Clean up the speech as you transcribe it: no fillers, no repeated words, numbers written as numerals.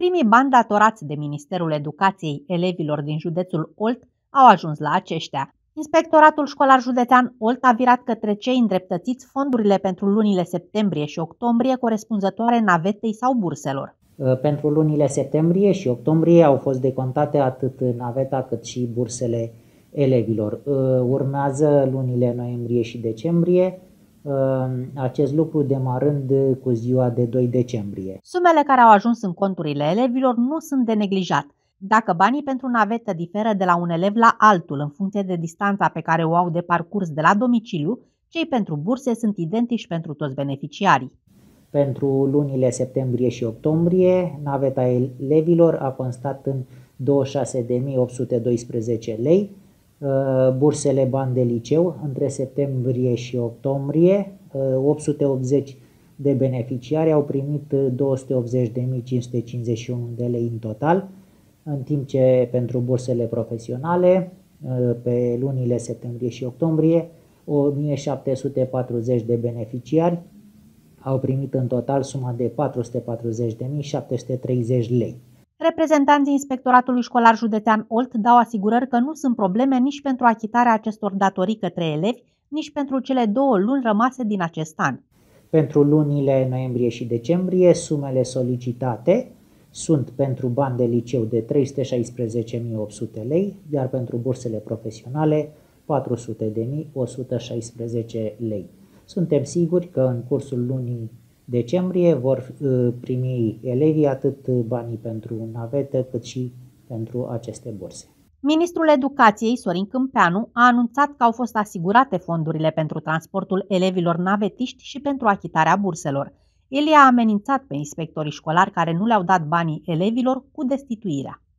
Primii bani datorați de Ministerul Educației elevilor din județul Olt au ajuns la aceștia. Inspectoratul școlar județean Olt a virat către cei îndreptățiți fondurile pentru lunile septembrie și octombrie corespunzătoare navetei sau burselor. Pentru lunile septembrie și octombrie au fost decontate atât naveta cât și bursele elevilor. Urmează lunile noiembrie și decembrie, acest lucru demarând cu ziua de 2 decembrie. Sumele care au ajuns în conturile elevilor nu sunt de neglijat. Dacă banii pentru navetă diferă de la un elev la altul în funcție de distanța pe care o au de parcurs de la domiciliu, cei pentru burse sunt identici pentru toți beneficiarii. Pentru lunile septembrie și octombrie, naveta elevilor a constat în 26.812 lei, bursele bani de liceu între septembrie și octombrie, 880 de beneficiari au primit 280.551 de lei în total, în timp ce pentru bursele profesionale, pe lunile septembrie și octombrie, 1740 de beneficiari au primit în total suma de 440.730 lei. Reprezentanții Inspectoratului Școlar Județean Olt dau asigurări că nu sunt probleme nici pentru achitarea acestor datorii către elevi, nici pentru cele 2 luni rămase din acest an. Pentru lunile noiembrie și decembrie, sumele solicitate sunt pentru bani de liceu de 316.800 lei, iar pentru bursele profesionale 400.116 lei. Suntem siguri că în cursul lunii decembrie vor primi elevii atât banii pentru navetă cât și pentru aceste burse. Ministrul Educației, Sorin Câmpeanu, a anunțat că au fost asigurate fondurile pentru transportul elevilor navetiști și pentru achitarea burselor. El i-a amenințat pe inspectorii școlari care nu le-au dat banii elevilor cu destituirea.